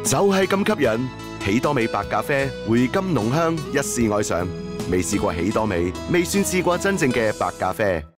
就係咁吸引，喜多美白咖啡回甘濃香，一試愛上。未試過喜多美，未算試過真正嘅白咖啡。